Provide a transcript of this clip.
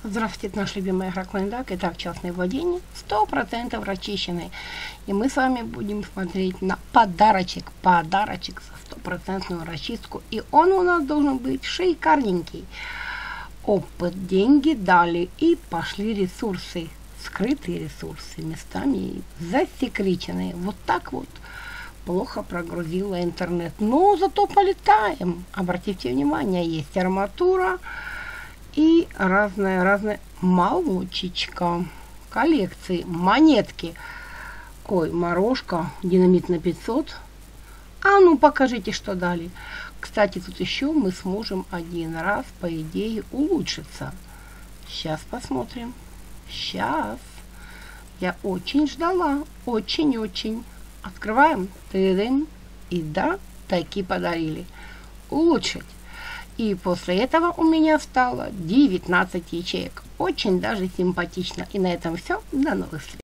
Здравствуйте, наш любимый агрокалендарь. Итак, частное владение 100% расчищенный. И мы с вами будем смотреть на подарочек за стопроцентную расчистку. И он у нас должен быть шикарненький. Опыт, деньги дали и пошли ресурсы. Скрытые ресурсы, местами засекреченные. Вот так вот плохо прогрузила интернет. Но зато полетаем. Обратите внимание, есть арматура и разная молочечка, коллекции, монетки. Ой, морожка, динамит на 500. А ну покажите, что дали. Кстати, тут еще мы сможем один раз, по идее, улучшиться. Сейчас посмотрим. Сейчас. Я очень ждала. Очень-очень. Открываем. Тырым. И да, таки подарили. Улучшить. И после этого у меня стало 19 ячеек. Очень даже симпатично. И на этом все. До новых встреч.